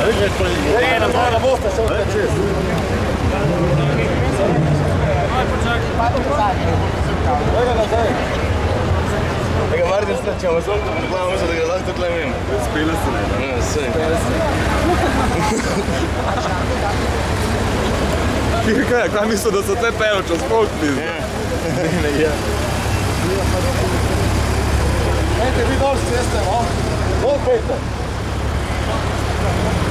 Na boste se odkaj čez. Lega nazaj. Lega Martin stračamo, samo predgledamo se, da ga lahko tukaj imam. Spela se ne. Ja, sej. Kaj misli, da so te pejo čez polk pizda? Ne, ja. Ejte, vi dol s ceste, no? Dol pejte.